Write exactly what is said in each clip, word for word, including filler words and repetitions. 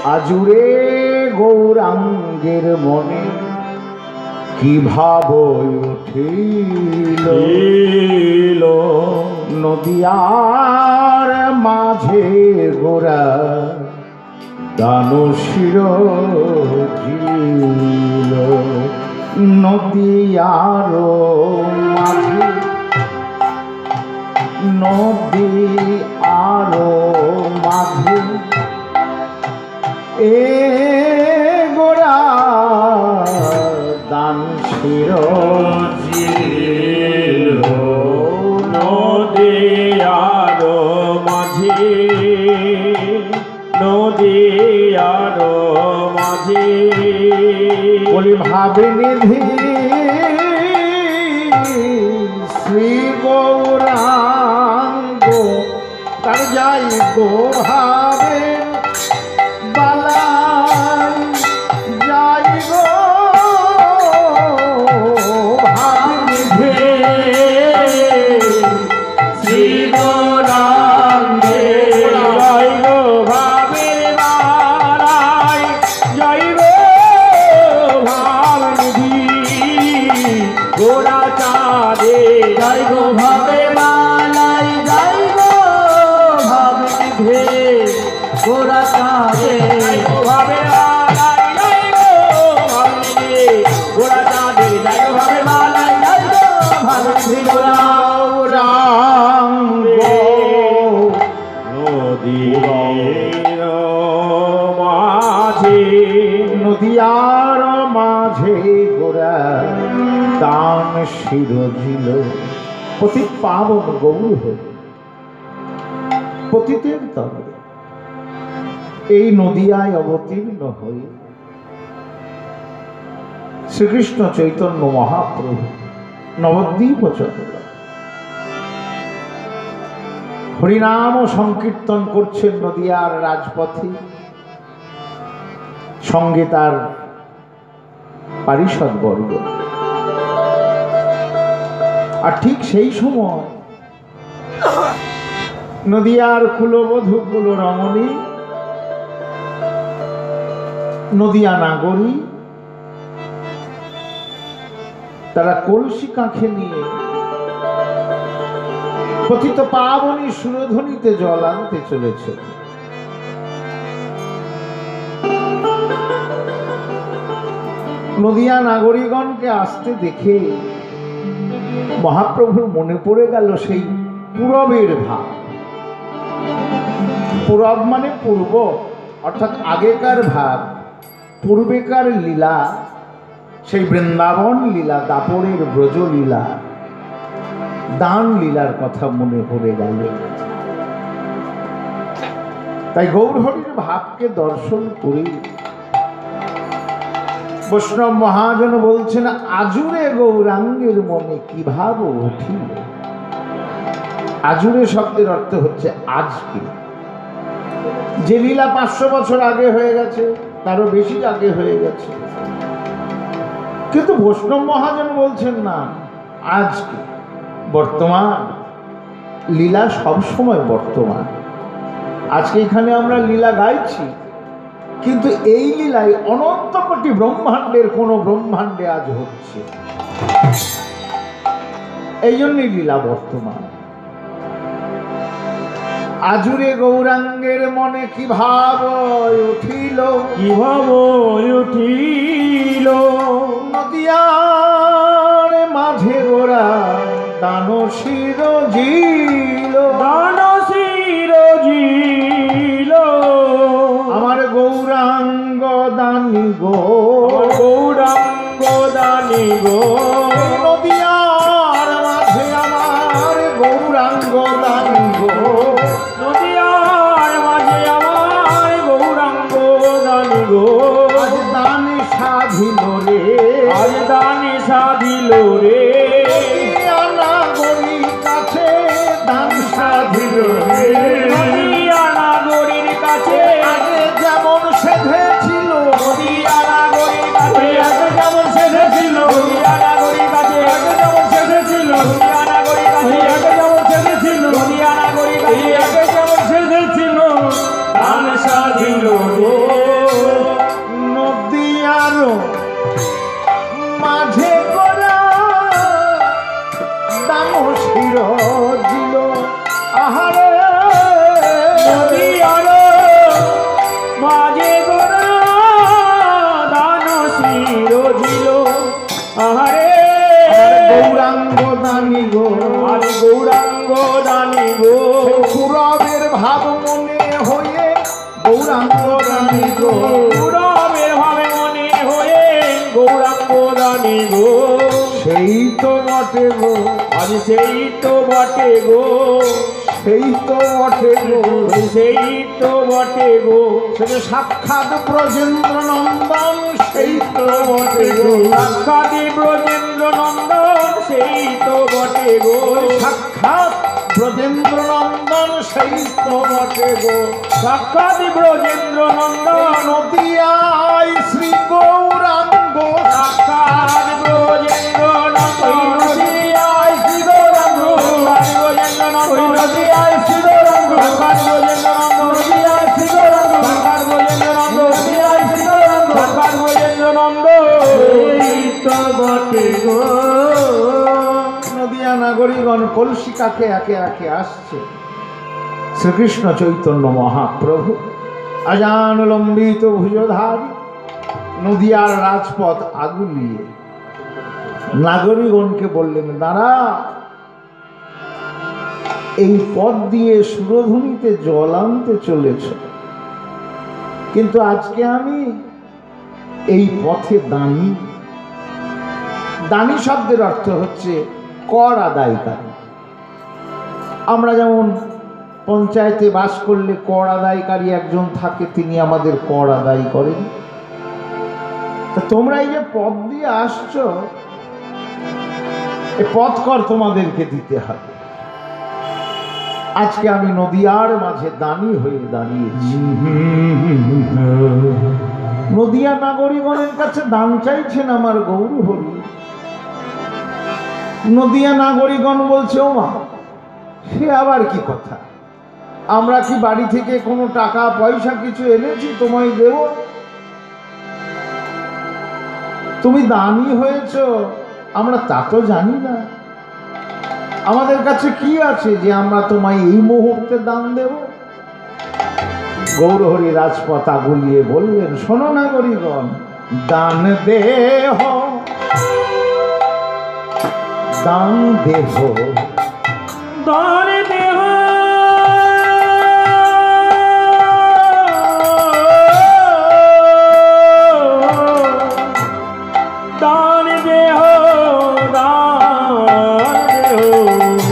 আজুরে গৌরাঙ্গের মনে কি ভাব উঠিল, নদিয়ার মাঝে গোরা দানশির ঝিল। নদিয়ার মাঝে নদী আরো মাঝে এ গোরা দানশির ঝিল। নদী আরো মাঝে নদী আরো মাঝে বলি ভাবে নিধি শ্রী গৌরাঙ্গ তার যাই গো ভাবে বালাই যাই গো ভাবে নিধি শ্রী গৌরাঙ্গে জয় গো ভাবে বালাই জয় গো ভাব নিধি গোরা চাঁদে জয় গো ভাবে বালাই জয় গো ভাবে নিধি গোরা চাঁদে জয় গো ভাবে বালাই জয় গো ভাব নিধি গোরা চাঁদে জয় গো ভাবে বালাই জয় গো ভাব নিধি গোরা নদীর মাঝে নদিয়ার মাঝে গোরা দান শিরোঝিল। পতি পাবন গৌর হয়ে পতিতের তবে এই নদিয়ায় অবতীর্ণ হয়ে শ্রীকৃষ্ণ চৈতন্য মহাপ্রভু নবদ্বীপ চন্দ্র হরিনাম সংকীর্তন করছেন নদিয়ার রাজপথে, সঙ্গে তার পারিষদ বর্গ। আর ঠিক সেই সময় নদিয়ার কুলবধূ কুল রমণী নদিয়া নাগরী তারা কলসি কাঁখে নিয়ে পতিত পাবনী সুরধ্বনিতে জল আনতে চলেছে। নদিয়া নাগরিকগণকে আসতে দেখে মহাপ্রভুর মনে পড়ে গেল সেই পূরবের ভাব। পূরব মানে পূর্ব, অর্থাৎ আগেকার ভাব, পূর্বেকার লীলা, সেই বৃন্দাবন লীলা, দাপরের ব্রজ লীলা, দান লীলার কথা মনে পড়ে গেল। তাই গৌরহরির ভাবকে দর্শন করে বৈষ্ণব মহাজন বলছেন, আজুরে গৌরাঙ্গের মনে কি ভাব উঠিল। আজুরে শব্দের অর্থ হচ্ছে আজকে। যে লীলা পাঁচশো বছর আগে হয়ে গেছে, তারও বেশি আগে হয়ে গেছে, কিন্তু বৈষ্ণব মহাজন বলছেন না, আজকে বর্তমান লীলা সবসময় বর্তমান। আজকে এখানে আমরা লীলা গাইছি, কিন্তু এই লীলায় অনন্ত কোটি ব্রহ্মাণ্ডের কোন ব্রহ্মাণ্ডে আজ হচ্ছে, এই জন্যই লীলা বর্তমান। আজুরে গৌরাঙ্গের মনে কি ভাব উঠিল, কি ভাব উঠিল, নদিয়ার মাঝে গোরা দানশির ঝিল। দানশির ঝিল আমার গৌরাঙ্গ দানি গো, গৌরাঙ্গ দানি গো, নদিয়ার মাঝে আমার গৌরাঙ্গ দানি গো, নদিয়ার মাঝে আমার গৌরাঙ্গ দানি গো। আজ দানি সাধিল রে, আজ দানি সাধিল রে, নাগরীর কাছে দান সাধিল রে। নদিয়া নাগরীর কাছে আগে যেমন সেধেছিল, নদিয়া নাগরীর কাছে আগে যেমন সেধেছিল, নদিয়া নাগরীর কাছে আগে যেমন সেধেছিল, নদিয়া নাগরীর কাছে আগে যেমন সেধেছিল, নদিয়া নাগরীর কাছে আগে যেমন সেধেছিল, দান সাধিল গো। আহারে গৌরাঙ্গ দানি গো, আমি গৌরাঙ্গ দানি গো, পুরবের ভাব মনে হয়ে গৌরাঙ্গ দানি গো, পুরবের ভাবে মনে হয়ে গৌরাঙ্গ দানি গো, সেই তো বটে গো, আজ সেই তো বটে গো, সেই তো বটে গো, সেই তো বটে গো, সে যে সাক্ষাৎ ব্রজেন্দ্র নন্দন, সেই তো বটে গো, সাক্ষাৎ ব্রজেন্দ্র নন্দন, সেই তো বটে গো, সাক্ষাৎ ব্রজেন্দ্র নন্দন, সেই তো বটে গো, সাক্ষাৎ ব্রজেন্দ্র নন্দন, নদিয়ায় শ্রী গৌরাঙ্গ, সাক্ষাৎ ব্রজেন্দ্র নন্দন, নদিয়ায় শ্রী গৌরাঙ্গ, ব্রজেন্দ্র নন্দন, নদিয়ায় শ্রী গৌরাঙ্গ, সাক্ষাৎ ব্রজেন্দ্র নন্দন, নদিয়ায় শ্রী গৌরাঙ্গ, সাক্ষাৎ ব্রজেন্দ্র নন্দন, নদিয়ায় শ্রী গৌরাঙ্গ, সাক্ষাৎ ব্রজেন্দ্র নন্দন, এই তো বটে গো। নদিয়া নাগরিকগণ কলসি কাকে একে একে আসছে। শ্রীকৃষ্ণ চৈতন্য মহাপ্রভু আজান লম্বিত ভুজধারী নদিয়ার রাজপথ আগুলিয়ে নাগরিকগণকে বললেন, দাঁড়া, এই পথ দিয়ে সুরধুনিতে জল আনতে চলেছ, কিন্তু আজকে আমি এই পথে দানি। দানি শব্দের অর্থ হচ্ছে কর আদায়কারী। আমরা যেমন পঞ্চায়েতে বাস করলে কর আদায়কারী একজন থাকে, তিনি আমাদের কর আদায় করেন। তা তোমরা এই যে পথ দিয়ে আসছো, এ পথ কর তোমাদেরকে দিতে হবে। আজকে আমি নদিয়ার মাঝে দানি হয়ে দাঁড়িয়েছি। নদিয়া নাগরিকগণের কাছে দান চাইছেন আমার গৌর হরি। নদিয়া নাগরিকগণ বলছে, ও মা, সে আবার কি কথা, আমরা কি বাড়ি থেকে কোনো টাকা পয়সা কিছু এনেছি তোমায় দেব? তুমি দানি হয়েছ, আমরা তা তো জানি না। আমাদের কাছে কি আছে যে আমরা তোমায় এই মুহূর্তে দান দেব? গৌরহরি রাজপথ আগুলিয়ে বললেন, শোনো নাগরিকগণ, দান দেহ, দান দেহ, দান দেহ, দান দেহ, দান দেহ,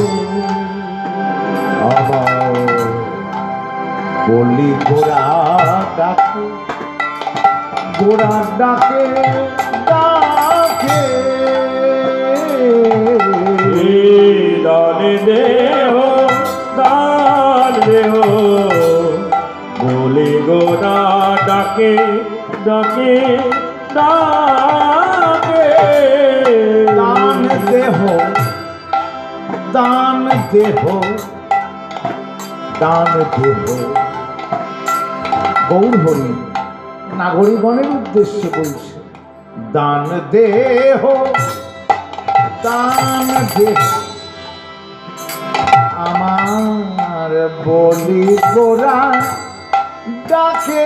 আমার বলি গোড়া ডাকে, গোড়া ডাকে ডাকে, দান দেহ, দান দেহ, বলে গোরা ডাকে ডাকে ডাকে, দান দেহ, দান দেহ, দান দেহ। গৌরহরি নাগরিকগণের উদ্দেশ্যে বলছে, দান দেহ, দান দেহ, আমার বলি গোরা ডাকে,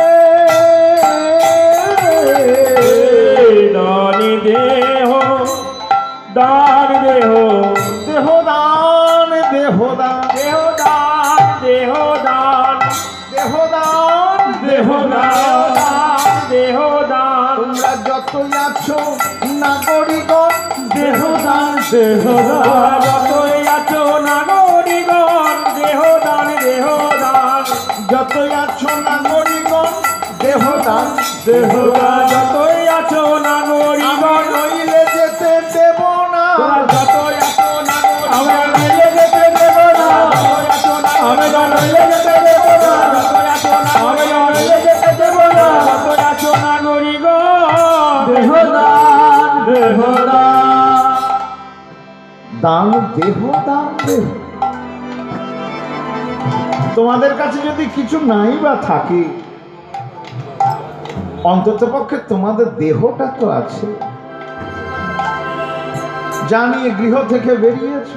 দান দেহ, দান দেহ, দেহ দান, দেহ দান, দেহ দান, দেহ দান, দেহ দান, দেহ দান, দেহ দান, তোমরা যতই আছো নাগরিকগণ, দেহ দান, দেহ দান, যতই আছো নাগরিকগণ, দেহ দান, দেহ দান, যতই আছো নাগরিকগণ, দেহ দান, দেহ দান, যতই আছো নাগরিকগণ, নইলে যেতে দেব না, যতই আছো নাগরিকগণ, আমরা নইলে যেতে দেব না, আমরা নইলে যেতে দেব না, আমরা নইলে যেতে দেব না, যতই আছো নাগরিকগণ, দেহ দান, দেহ দান, দান দেহ, দান দেহ। তোমাদের কাছে যদি কিছু নাই বা থাকে, অন্তত পক্ষে তোমাদের দেহটা তো আছে। জানিয়ে গৃহ থেকে বেরিয়েছ,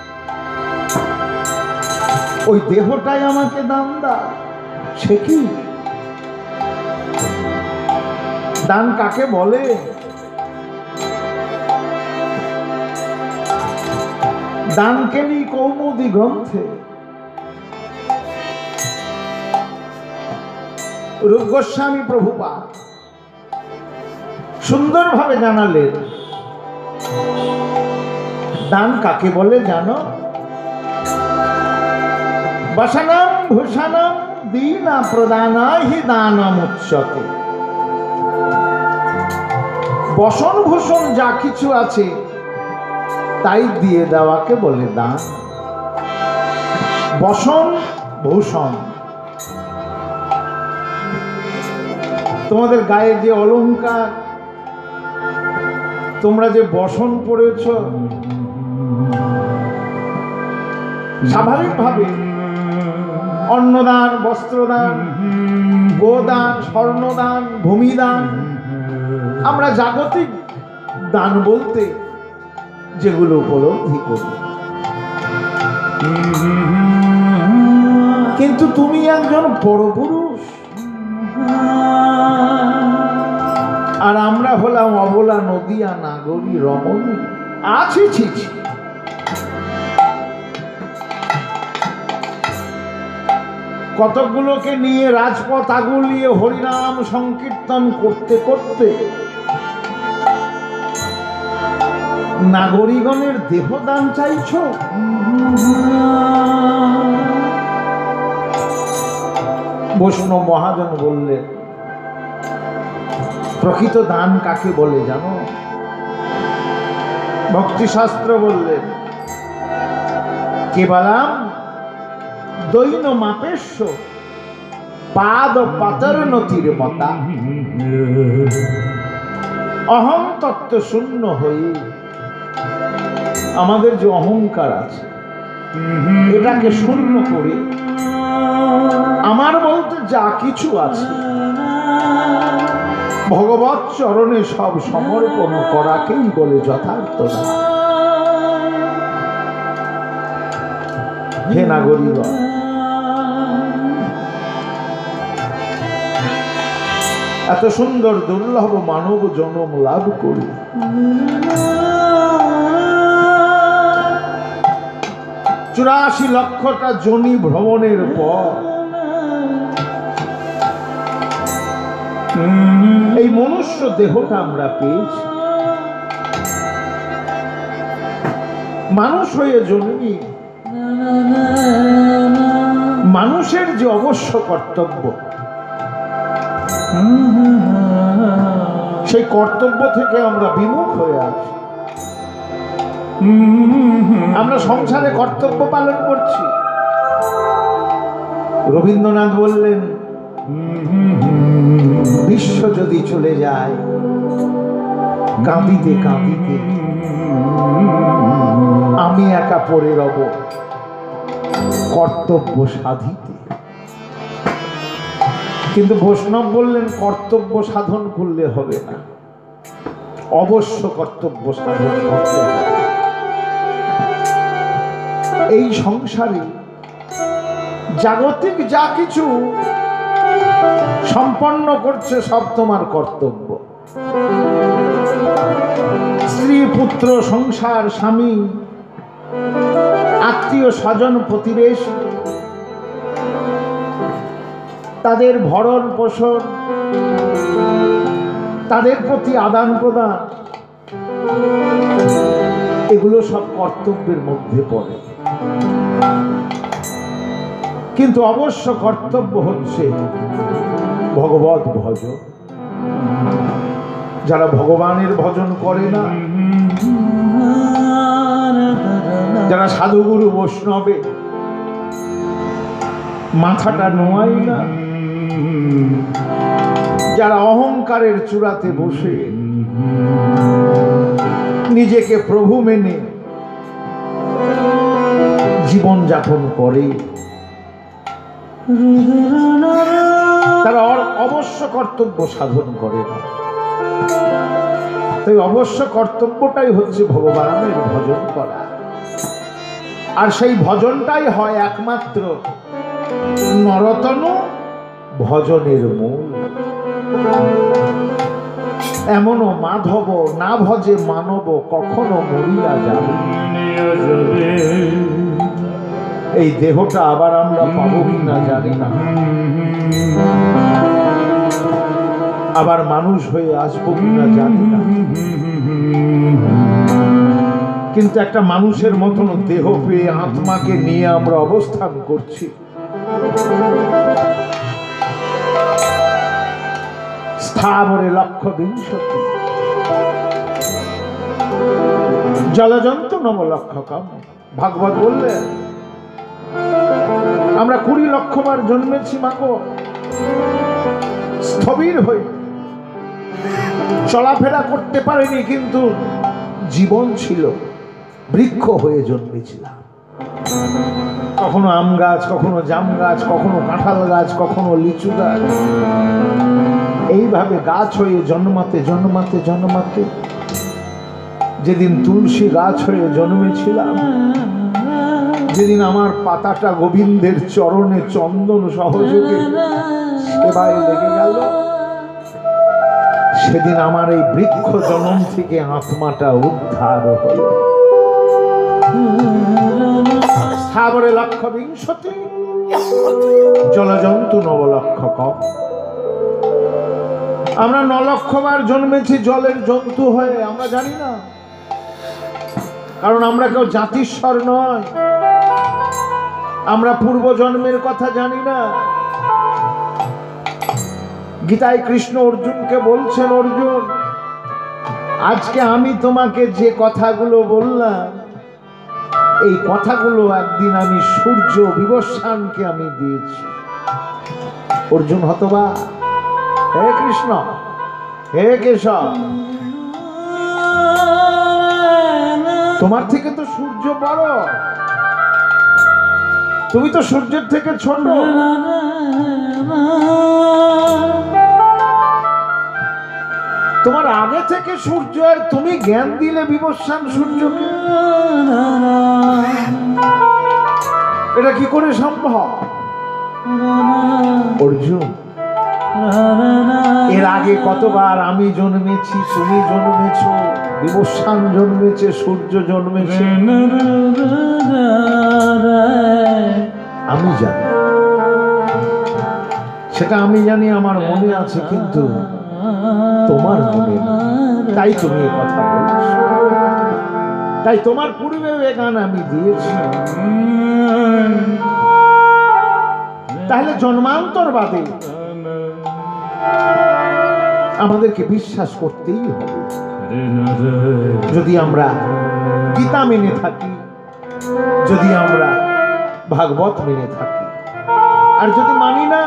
ওই দেহটাই আমাকে দান দাও। সে কি দান কাকে বলে? দানকেলি কৌমুদী গ্রন্থে রূপ গোস্বামী প্রভুপাদ সুন্দরভাবে জানালেন দান কাকে বলে জানো? বসনম ভূষণম দীনা প্রদানাহি দানম উচ্যতে। বসন ভূষণ যা কিছু আছে তাই দিয়ে দেওয়াকে বলে দান। বসন ভূষণ, তোমাদের গায়ে যে অলংকার, তোমরা যে বসন পড়েছ, স্বাভাবিকভাবে অন্নদান, বস্ত্রদান, গোদান, স্বর্ণদান, ভূমিদান, আমরা জাগতিক দান বলতে যেগুলো উপলব্ধি করি। কিন্তু তুমি একজন পরপুরুষ, আর আমরা হলাম অবলা নদিয়া নাগরী রমণী। আছি ছি ছি। কতকগুলোকে নিয়ে রাজপথ আগুলিয়ে হরিনাম সংকীর্তন করতে করতে নাগরিকগণের দেহদান চাইছ? বৈষ্ণব মহাজন বললেন, প্রকৃত দান কাকে বলে জানো? ভক্তিশাস্ত্র বললেন, কেবলাম দৈন মাপেশ্ব পাদ পাতরনতির মতা। অহং তত্ত্ব শূন্য হয়ে আমাদের যে অহংকার আছে এটাকে শূন্য করে আমার বলতে যা কিছু আছে ভগবৎ চরণে সব সমর্পণ করাকেই বলে যথার্থ দান। হে নাগরিকগণ, এত সুন্দর দুর্লভ মানব জন্ম লাভ করি চুরাশি লক্ষটা জনি ভ্রমণের পর এই মনুষ্য দেহটা আমরা পেয়েছি। মানুষ হয়ে জন্মি মানুষের যে অবশ্য কর্তব্য, সেই কর্তব্য থেকে আমরা বিমুখ হয়ে আছি। আমরা সংসারে কর্তব্য পালন করছি। রবীন্দ্রনাথ বললেন, বিশ্ব যদি চলে যায় কাঁদিতে কাঁদিতে আমি একা পড়ে রব কর্তব্য সাধিতে। কিন্তু বৈষ্ণব বললেন, কর্তব্য সাধন করলে হবে না, অবশ্য কর্তব্য সাধন করতে হবে। এই সংসারে জাগতিক যা কিছু সম্পন্ন করছে সব তোমার কর্তব্য। স্ত্রী, পুত্র, সংসার, স্বামী, আত্মীয় স্বজন, প্রতিবেশী, তাদের ভরণ পোষণ, তাদের প্রতি আদান প্রদান, এগুলো সব কর্তব্যের মধ্যে পড়ে। কিন্তু অবশ্য কর্তব্য হচ্ছে ভগবত ভজন। যারা ভগবানের ভজন করে না, যারা সাধুগুরু বৈষ্ণবে মাথাটা নোয়াই না, যারা অহংকারের চূড়াতে বসে নিজেকে প্রভু মেনে জীবন যাপন করে, তারা অবশ্য কর্তব্য সাধন করে না। তাই অবশ্য কর্তব্যটাই হচ্ছে ভগবানের ভজন করা। আর সেই ভজনটাই হয় একমাত্র নরতন ভজনের মূল। এমনও মাধব না ভজে মানব কখনো মরিয়া যাবে। এই দেহটা আবার আমরা পাবো কিনা জানি না, আবার মানুষ হয়ে আসবো কিনা জানি না, কিন্তু একটা মানুষের মতন দেহ পেয়ে আত্মাকে নিয়ে আমরা অবস্থান করছি। স্থাবরে লক্ষ্য বিংশতি জলজন্তু নব লক্ষ্য কম। ভাগবত বললেন আমরা কুড়ি লক্ষ বার জন্মেছি মাগো, স্থবির হয়ে চলাফেরা করতে পারিনি, কিন্তু জীবন ছিল, বৃক্ষ হয়ে জন্মেছিলাম। কখনো আম গাছ, কখনো জাম গাছ, কখনো কাঁঠাল গাছ, কখনো লিচু গাছ, এইভাবে গাছ হয়ে জন্মাতে জন্মাতে জন্মাতে যেদিন তুলসী গাছ হয়ে জন্মেছিলাম, যেদিন আমার পাতাটা গোবিন্দের চরণে চন্দন সহযোগে সেবায় লেগে গেল, সেদিন আমার এই বৃক্ষ জনম থেকে আত্মাটা উদ্ধার হল। স্থাবরে লক্ষ্য বিংশতি জলজন্তু নবলক্ষ কম। আমরা নলক্ষ বার জন্মেছি জলের জন্তু হয়ে, আমরা জানি না, কারণ আমরা কেউ জাতিস্বর নয়, আমরা পূর্ব জন্মের কথা জানি না। গীতায় কৃষ্ণ অর্জুনকে বলছেন, অর্জুন আজকে আমি তোমাকে যে কথাগুলো বললাম, এই কথাগুলো একদিন আমি সূর্য বিবস্বানকে আমি দিয়েছি। অর্জুন হতবা, হে কৃষ্ণ, হে কেশব, তোমার থেকে তো সূর্য বড়, তুমি তো সূর্যের থেকে ছোট, তোমার আগে থেকে সূর্য, আর তুমি জ্ঞান দিলে বিবস্বান সূর্যকে, এটা কি করে সম্ভব? অর্জুন এর আগে কতবার আমি জন্মেছি, তুমি জন্মেছ, বিবস্বান জন্মেছে, সূর্য জন্মেছে, আমি জানি, সেটা আমি জানি, আমার মনে আছে, কিন্তু তোমার মনে নেই, তাই তুমি এ কথা বলছ, তাই তোমার পূর্বে এ গান আমি দিয়েছি। তাহলে জন্মান্তর বাদে আমাদেরকে বিশ্বাস করতেই হবে। যদি আমরা গীতা মেনে থাকি, যদি আমরা ভাগবত মেনে থাকি, আর যদি মানি না,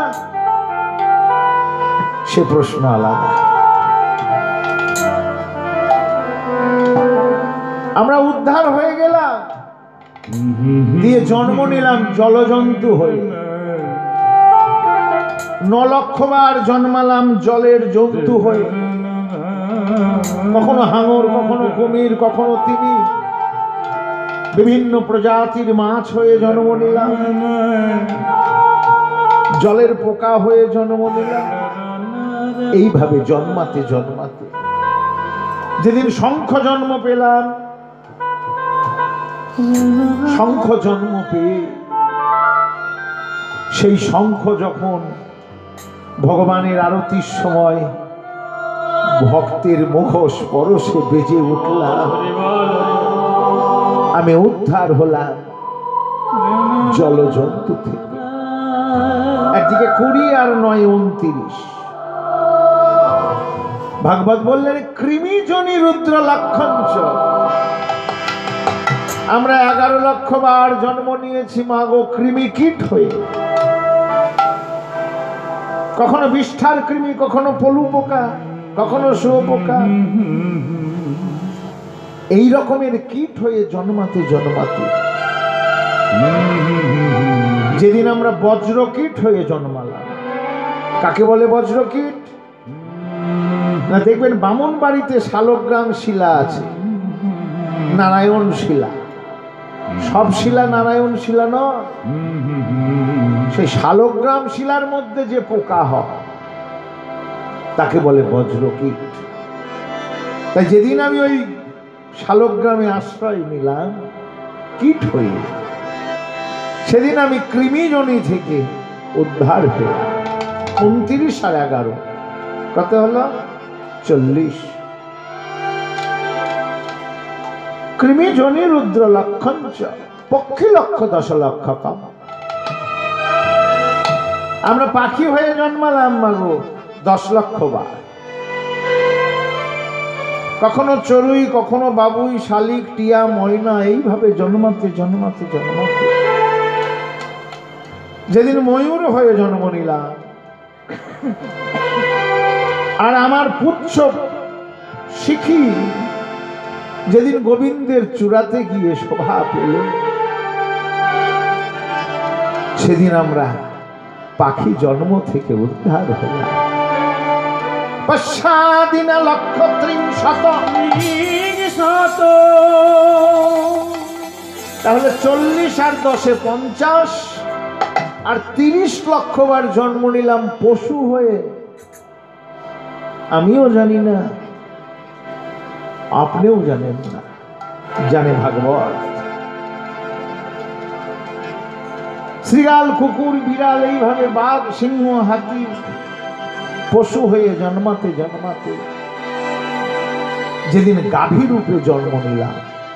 সে প্রশ্ন আলাদা। আমরা উদ্ধার হয়ে গেলাম, দিয়ে জন্ম নিলাম জলজন্তু হয়ে, ন লক্ষ বার জন্মালাম জলের জন্তু হয়ে, কখনো হাঙর, কখনো কুমির, কখনো তিমি, বিভিন্ন প্রজাতির মাছ হয়ে জন্ম নিলাম, জলের পোকা হয়ে জন্ম নিলাম। এইভাবে জন্মাতে জন্মাতে যেদিন শঙ্খ জন্ম পেলাম, শঙ্খ জন্ম পেয়ে সেই শঙ্খ যখন ভগবানের আরতির সময় ভক্তের মুখ স্পর্শে বেজে উঠলাম, আমি উদ্ধার হলাম জলজন্তু থেকে। একদিকে কুড়ি আর নয় উনত্রিশ। ভাগবত বললেন কৃমি জনি রুদ্র লক্ষঞ্চ। আমরা এগারো লক্ষ বার জন্ম নিয়েছি মাগো কৃমি কীট হয়ে, কখনো বিষ্ঠার কৃমি, কখনো পলু পোকা, কখনো শুয়োপোকা, এই রকমের কীট হয়ে জন্মাতে জন্মাতে যেদিন আমরা বজ্রকীট হয়ে জন্মালাম। কাকে বলে বজ্রকীট? না, দেখবেন বামন বাড়িতে শালগ্রাম শিলা আছে, নারায়ণ শিলা, সব শিলা নারায়ণ শিলা নয়, সেই শালগ্রাম শিলার মধ্যে যে পোকা হয় তাকে বলে বজ্রকীট। তাই যেদিন আমি ওই শালগ্রামে আশ্রয় নিলাম, কীট হয়ে। সেদিন আমি কৃমিজনি থেকে উদ্ধার পেলাম। উনত্রিশ আর এগারো কত হলো? চল্লিশ। কৃমিজনি রুদ্র লক্ষণ চ পক্ষী লক্ষ দশ লক্ষ কম। আমরা পাখি হয়ে জন্মালাম মাগো দশ লক্ষ বার। কখনো চড়ুই, কখনো বাবুই, শালিক, টিয়া, ময়না, এইভাবে জন্মাতে জন্মাতে জন্মাতে যেদিন ময়ূর হয়ে জন্ম নিলাম, আর আমার পুচ্ছ শিখি যেদিন গোবিন্দের চূড়াতে গিয়ে শোভা পেল, সেদিন আমরা পাখি জন্ম থেকে উদ্ধার হলাম। পশ্চাদিনা লক্ষ ত্রিশত শত, তাহলে চল্লিশ আর দশে পঞ্চাশ, আর তিরিশ লক্ষ বার জন্ম নিলাম পশু হয়ে। আমিও জানি না, আপনিও জানেন না, জানে ভাগবত। শ্রীগাল, কুকুর, বিড়াল, এইভাবে বাঘ, সিংহ, হাতি পশু হয়ে জন্মাতে জন্মাতে যেদিন গাভী রূপে জন্ম নিলাম,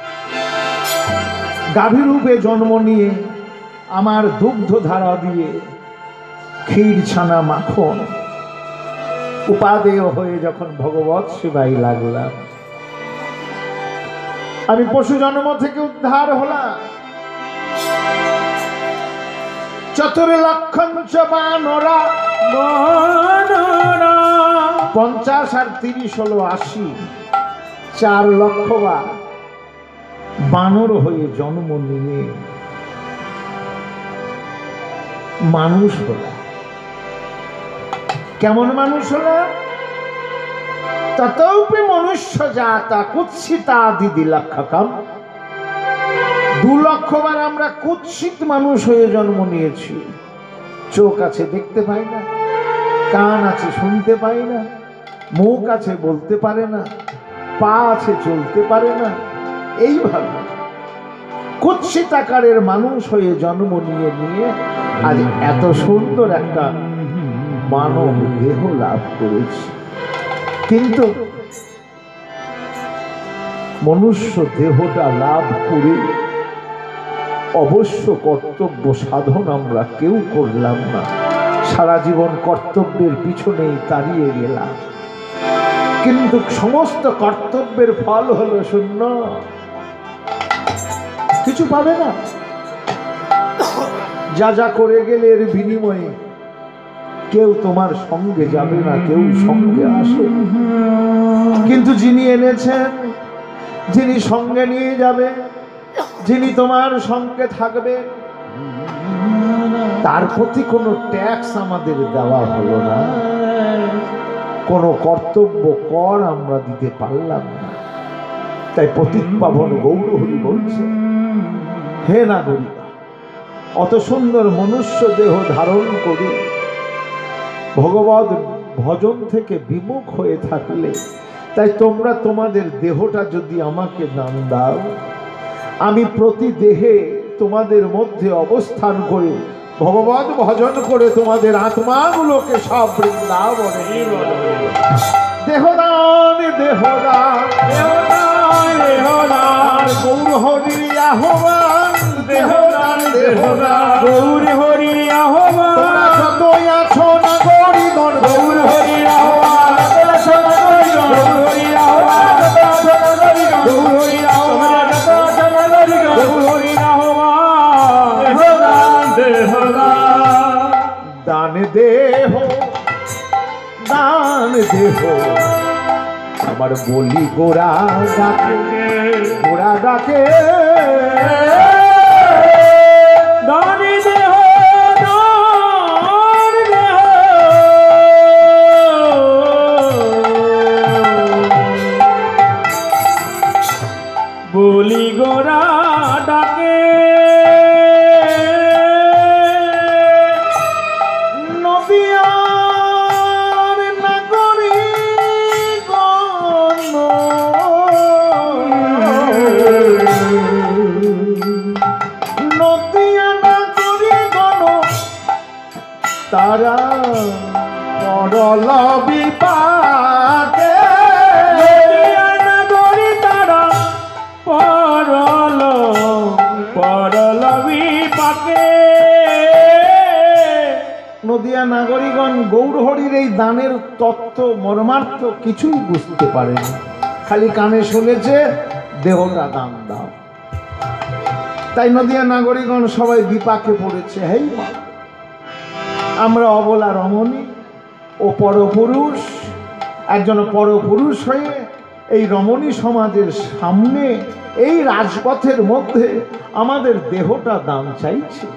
গাভী রূপে জন্ম নিয়ে আমার দুগ্ধ ধারা দিয়ে ক্ষীর, ছানা, মাখন উপাদেয় হয়ে যখন ভগবত সেবাই লাগলাম, আমি পশু জন্ম থেকে উদ্ধার হলাম। চতুর লক্ষণ চ বানরা, পঞ্চাশ আর তিরিশ হলো আশি, চার লক্ষ বার বানর হয়ে জন্ম নিয়ে মানুষ হলো। কেমন মানুষ হলো? ততৌপি মনুষ্য জাতা কুৎসিতা দিদি লক্ষকম। দু লক্ষ বার আমরা কুৎসিত মানুষ হয়ে জন্ম নিয়েছি। চোখ আছে দেখতে পাই না, কান আছে শুনতে পাই না, মুখ আছে বলতে পারে না, পা আছে চলতে পারে না, এইভাবে কুৎসিত আকারের মানুষ হয়ে জন্ম নিয়ে নিয়ে আজ এত সুন্দর একটা মানব দেহ লাভ করেছি। কিন্তু মনুষ্য দেহটা লাভ করে অবশ্য কর্তব্য সাধন আমরা কেউ করলাম না। সারা জীবন কর্তব্যের পিছনেই তাড়িয়ে গেলাম, কিন্তু সমস্ত কর্তব্যের ফল হলো শূন্য, কিছু পাবে না। যা যা করে গেলে এর বিনিময়ে কেউ তোমার সঙ্গে যাবে না, কেউ সঙ্গে আসে, কিন্তু যিনি এনেছেন, যিনি সঙ্গে নিয়ে যাবে, যিনি তোমার সঙ্গে থাকবে, তার প্রতি কোনো ট্যাক্স আমাদের দেওয়া হলো না, কোনো কর্তব্য কর আমরা দিতে পারলাম না। তাই পতিত পাবন গৌরহরি বলছে, হে নাগরিক, অত সুন্দর মনুষ্য দেহ ধারণ করি ভগবত ভজন থেকে বিমুখ হয়ে থাকলে, তাই তোমরা তোমাদের দেহটা যদি আমাকে দান দাও, আমি প্রতি দেহে তোমাদের মধ্যে অবস্থান করে ভগবত ভজন করে তোমাদের আত্মাগুলোকে সব বৃন্দাবনে দেহদান দেহদান দেহদান দেহদান গৌর হরি আহ্বান দেহদান দেহদান গৌর হরি আহ্বান তোমরা যতই আছো নাগরিকগণ গৌর হরি আহ্বান গৌর হরি আহ্বান গৌর হরি আহ্বান গৌর হরি আহ্বান দেহদান দেহদান দান দেহ দান দেহ আমার বলি গোড়া ডাকে গোড়া ডাকে দান দেহ দান দেহ বলি গোড়া ডাকে পরল বিপাকে নগরী তারা পরল পরল বিপাকে। নদিয়া নাগরিকগণ গৌরহরির এই দানের তত্ত্ব মর্মার্থ কিছুই বুঝতে পারেনি, খালি কানে শুনেছে দেহটা দান দাও। তাই নদিয়া নাগরিকগণ সবাই বিপাকে পড়েছে। হেই মা, আমরা অবলা রমণী ও পরপুরুষ, একজন পরপুরুষ হয়ে এই রমণী সমাজের সামনে এই রাজপথের মধ্যে আমাদের দেহটা দান চাইছে।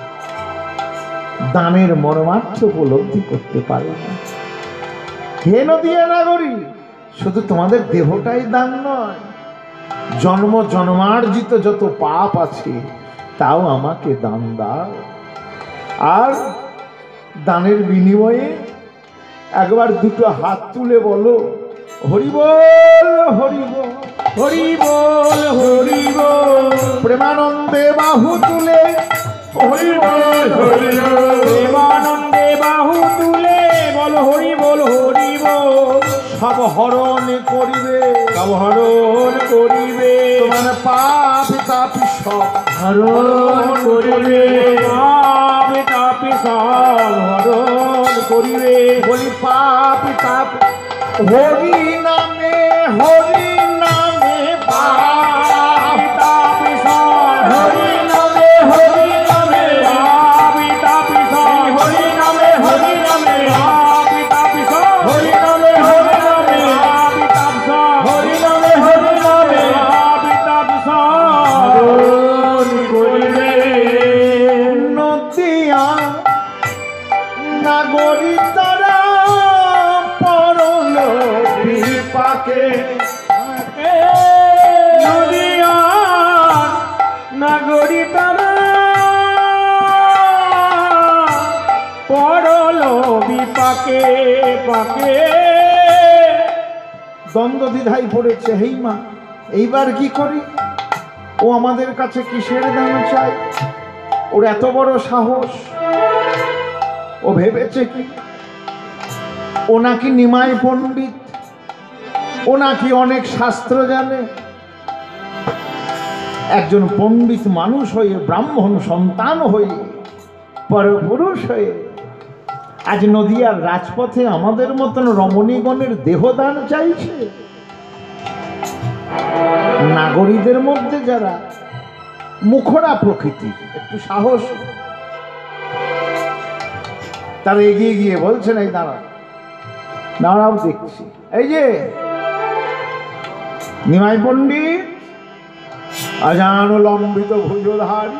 দানের মর্মার্থ উপলব্ধি করতে পারে না। হে নদিয়া নাগরী, শুধু তোমাদের দেহটাই দান নয়, জন্ম জন্মার্জিত যত পাপ আছে তাও আমাকে দান দাও। আর দানের বিনিময়ে একবার দুটো হাত তুলে বলো হরি বল হরি বল হরি বল হরি বল। প্রেমানন্দে বাহু তুলে হরি বল হরি বল। প্রেমানন্দে বাহু তুলে বল হরি বল হরি বল। সব হরণ করিবে সব হরণ করিবে তোমার পাপ তাপ সব হরণ করিবে। পাপ তাপ সব হরণ করিবে। বলি পাপ তাপ হরি নামে হরি নামে পাপ তাপ সব হরি নামে হরি নামে। পাপ তাপ সব হরি নামে হরি নামে। পাপ তাপ সব হরি নামে হরি নামে। পাপ তাপ সব হরি নামে হরি নামে। পাপ তাপ সব হরণ করিবে। নদিয়া নাগরী তারা পরল বিপাকে নদিয়ার নাগরী তারা পরল বিপাকে পাকে। দ্বন্দ্ব দ্বিধায় পড়েছে। হেই মা, এইবার কি করি? ও আমাদের কাছে কিসের দান চাই? ওর এত বড় সাহস! ও ভেবেছে কি ও নাকি নিমাই পণ্ডিত, ও নাকি অনেক শাস্ত্র জানে? একজন পণ্ডিত মানুষ হয়ে, ব্রাহ্মণ সন্তান হয়ে, পরপুরুষ হয়ে আজ নদিয়ার রাজপথে আমাদের মতন রমণীগণের দেহদান চাইছে। নাগরীদের মধ্যে যারা মুখরা প্রকৃতি, একটু সাহস, তারা এগিয়ে গিয়ে বলছেন এই দাঁড়া দাঁড়াও দেখছি। এই যে নিমাই পণ্ডিত, আজান লম্বিত ভুজধারী,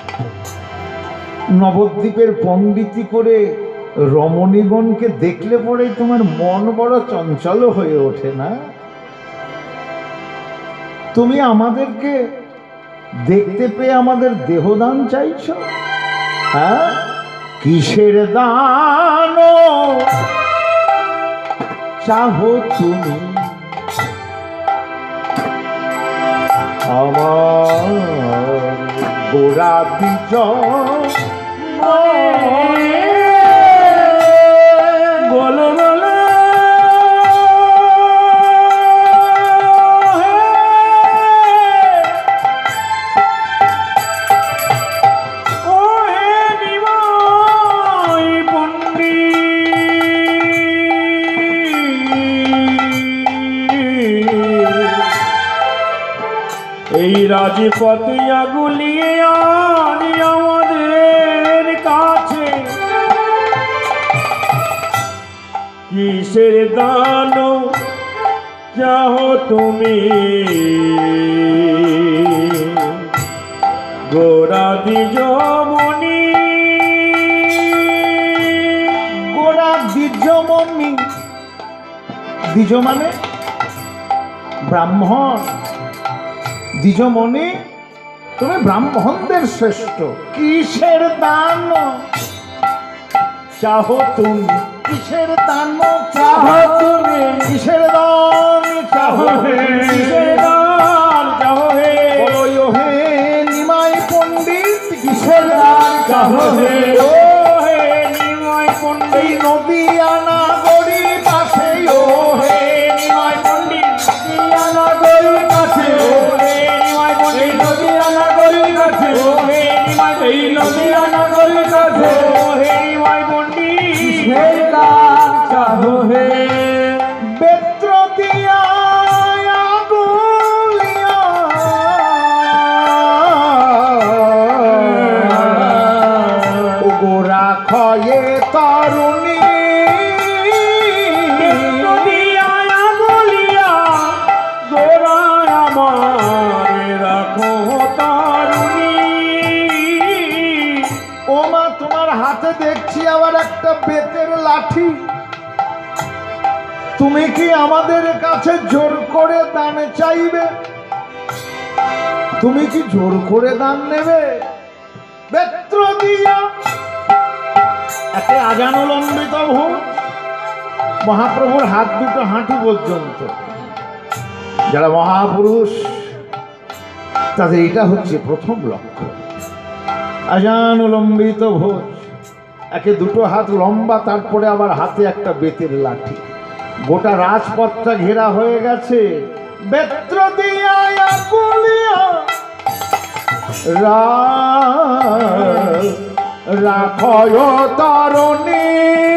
নবদ্বীপের পণ্ডিতি করে রমণীগণকে দেখলে পরেই তোমার মন বড় চঞ্চল হয়ে ওঠে না? তুমি আমাদেরকে দেখতে পেয়ে আমাদের দেহদান চাইছো? হ্যাঁ, কিসের দান চাহো তুমি? আমার গোড়া বীজ বল বল ও হে নিমাই পণ্ডিত, এই রাজপথে আগুলিয়ে আনি আমাদের কাছে কিসের দান চাহো তুমি? গোরা দ্বিজমণি, গোড়া দ্বিজমণি। দ্বিজ মানে ব্রাহ্মণ। দ্বিজমণি, তুমি ব্রাহ্মণদের শ্রেষ্ঠ। কিসের দান চাহো তুমি? কিসের দান চাহো তুমি? কিসের দান চাহো হে? কিসের দান চাহো হে? বলো হে নিমাই পণ্ডিত, কিসের দান চাহো হে? ও হে নিমাই পণ্ডিত, নদিয়া নাগরী লাঠি, তুমি কি আমাদের কাছে জোর করে দান চাইবে? তুমি কি জোর করে দান নেবে? বেত্র দিয়া একে আজানুলম্বিত ভোজ, মহাপ্রভুর হাত দুটো হাঁটু পর্যন্ত। যারা মহাপুরুষ তাদের এটা হচ্ছে প্রথম লক্ষ্য। আজানুলম্বিত ভোজ, একে দুটো হাত লম্বা, তারপরে আবার হাতে একটা বেতের লাঠি। গোটা রাজপথটা ঘেরা হয়ে গেছে। বেত্র দিয়া আকুলিয়া রাখয় তরণী,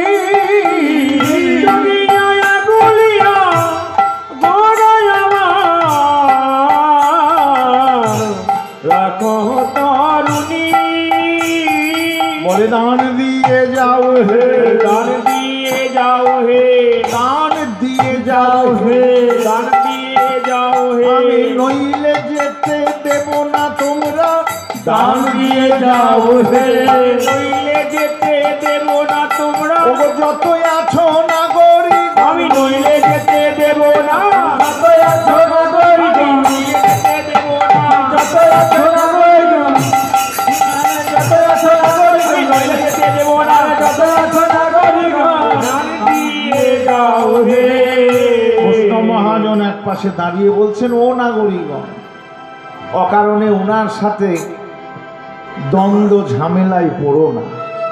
বলে দান দিয়ে যাও হে, দান দিয়ে যাও হে, দান দিয়ে যাও হে, দান দিয়ে যাও হে, আমি নইলে যেতে দেব না তোমরা, দান দিয়ে যাও হে, নইলে যেতে দেব না তোমরা। ওগো যতই আছো নাগরিক, আমি নইলে যেতে দেব না, যতই আছো নাগরিক, নইলে যেতে দেব না, যতই আছো নাগরিক, যতই আছো নাগরিক, নইলে যেতে দেব না, যতই আছো নাগরিক, দান দিয়ে যাও হে। কৃষ্ণ মহাজন এক পাশে দাঁড়িয়ে বলছেন, ও নাগরিকগণ, অকারণে ওনার সাথে দ্বন্দ্ব ঝামেলায় পড়ো না।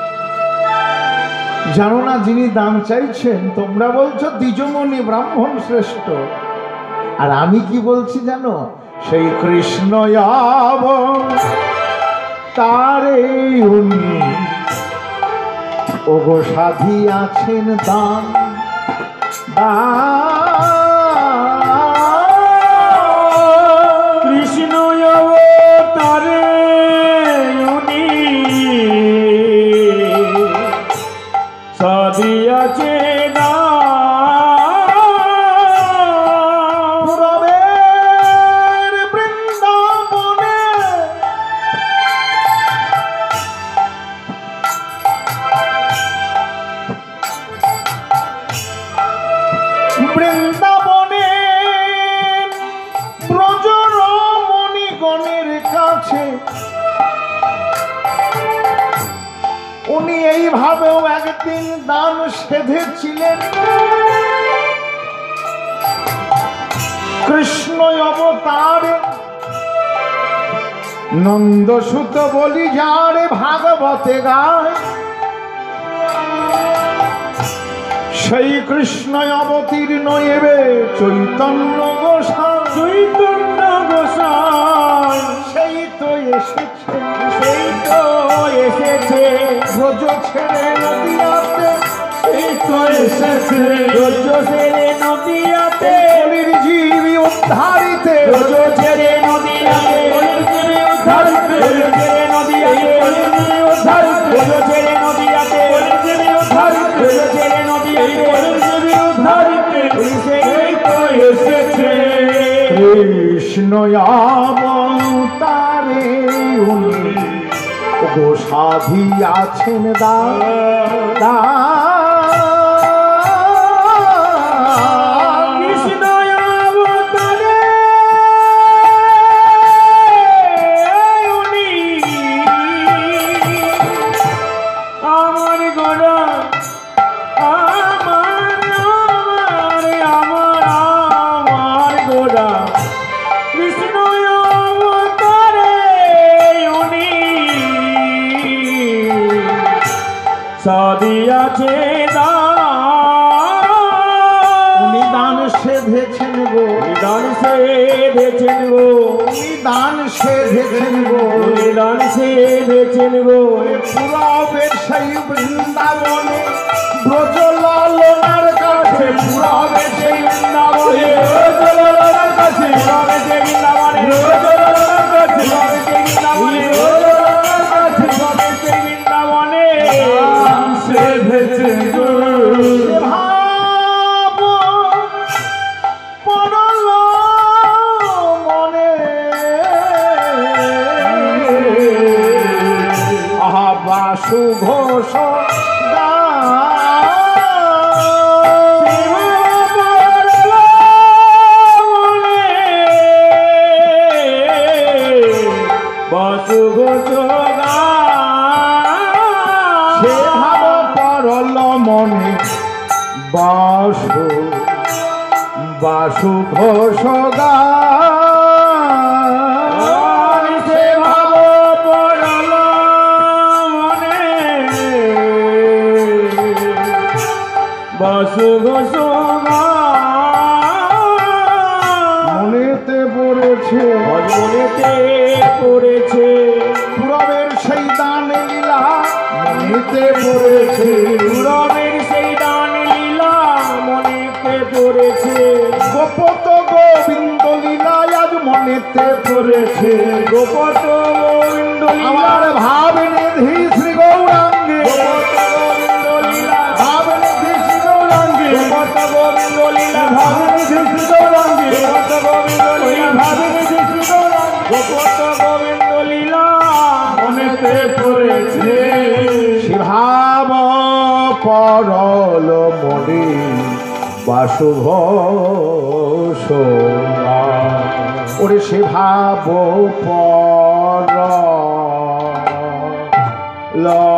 জানো না যিনি দান চাইছেন, তোমরা বলছো দ্বিজমণি ব্রাহ্মণ শ্রেষ্ঠ, আর আমি কি বলছি জানো? সেই কৃষ্ণ তারে উনি ওগো সাধিয়াছেন দান, কৃষ্ণ অবতারে উনি সাধিয়াছে পুরবের বৃন্দাবনে বৃন্দাবনে ব্রজরমণিগণের কাছে উনি এইভাবেও একদিন দান সেধেছিলেন। কৃষ্ণ অবতারে নন্দসুত বলি যারে ভাগবতে গায়, সেই কৃষ্ণ অবতীর্ণ এবে চৈতন্য গোসাই, চৈতন্য গোসাই, সেই তো এসেছে, সেই তো এসেছে, ব্রজ ছেড়ে নদিয়াতে, সেই তো এসেছে, ব্রজ ছেড়ে নদিয়াতে, কলির জীবী উদ্ধারিতে, ব্রজ ছেড়ে নদিয়াতে, কলির জীবী উদ্ধারিতে, ব্রজ ছেড়ে নদিয়াতে, কলির জীবী উদ্ধারিতে, ব্রজ ছেড়ে নদিয়াতে, কলির জীবী উদ্ধারিতে, ব্রজ ছেড়ে নদিয়াতে, কলির জীবী উদ্ধারিতে, সেই তো এসেছে। কৃষ্ণ অবতারে উনি গো সাধিয়াছেন দান, কৃষ্ণ অবতারে উনি আমার গোরা, আমার আমার আমার আমার গোরা, কৃষ্ণ অবতারে উনি সাধিয়াছে দান, উনি দান সেধেছেন গো, দান সেধেছেন গো, উনি দান সেধেছেন গো, দান সেধেছেন গো, পুরবের সেই বৃন্দাবনে ব্রজ লালনার কাছে, পুরবের সেই বৃন্দাবনে ব্রজ লালনার কাছে, পুরবে সেই বৃন্দাবনে, ব্রজ লালনার কাছে, পুরবে সেই বৃন্দাবনে, ব্রজ লালনার কাছে, পুরবে সেই বৃন্দাবনে দান সেধেছেন গো। ভাব পড়ল মনে, আহা বাসু ঘোষ বাসু ঘোষ গান সে ভাব পড়ল মনে বাসু ঘোষ মনেতে পড়েছে মনেতে পড়েছে পুরবের সেই দান লীলা মনেতে পড়েছে পুরবের সেই দান লীলা মনেতে পড়েছে গোপত গোবিন্দ লীলা আজ মনেতে পড়েছে গোপত গোবিন্দ আমার ভাব নিধি শ্রী গৌরাঙ্গে গোবিন্দ লীলা ভাব নিধি শ্রী গৌরাঙ্গে গোপত গোবিন্দ লীলা ভাব নিধি শ্রী গৌরাঙ্গে গোপত গোবিন্দ লীলা ভাব নিধি শ্রী গৌরাঙ্গে গোপত গোবিন্দ লীলা মনেতে পড়েছে শিভাব পরল মনে বাসুঘোষ ওরে সে ভাব পর ল